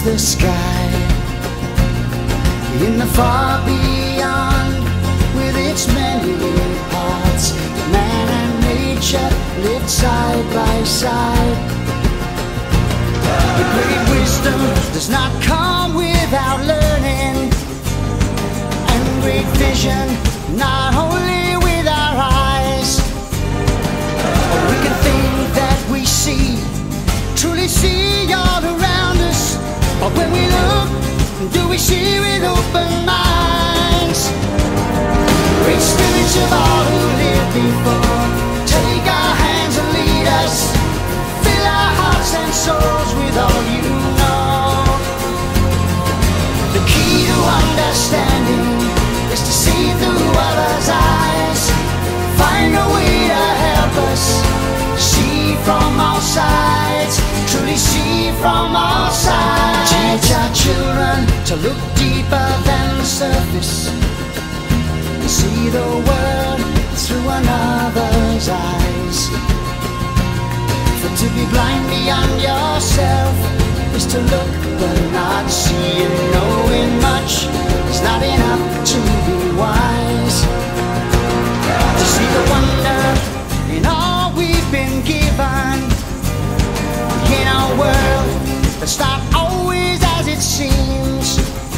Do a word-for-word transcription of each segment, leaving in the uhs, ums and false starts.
is the sky. In the far beyond, with its many parts, man and nature lived side by side. The great wisdom does not come without learning, and great vision not only with our eyes. We can think that we see, truly see all around us, but when we look, do we see with open minds? Great spirits of all who lived before, take our hands and lead us, fill our hearts and souls with all you know. The key to understanding is to see through others' eyes, find a way to help us see from all sides, truly see from all sides. Teach our children to look deeper than the surface, and see the world through another's eyes. For to be blind beyond yourself is to look but not see, and knowing much is not enough to be wise. To see the wonder in all we've been given, in a world that's not always as it seems.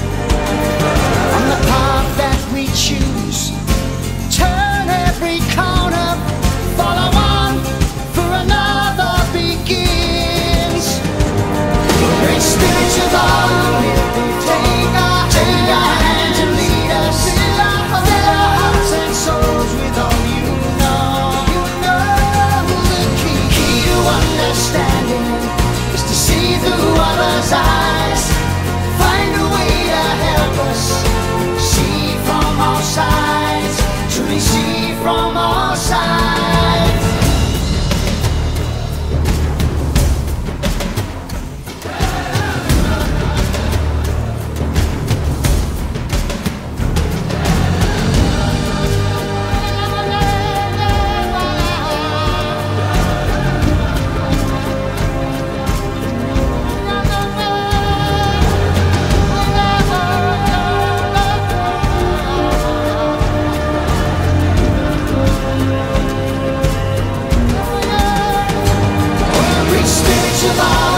On the path that we choose, turn every corner, follow on, for another begins. Great spirits of all, take our, take our hands and lead us, fill our, fill our hearts and souls with all you know. You know the key, key to understanding is to see through others' eyes, find a way to help us see from all sides, truly see from all sides. Of all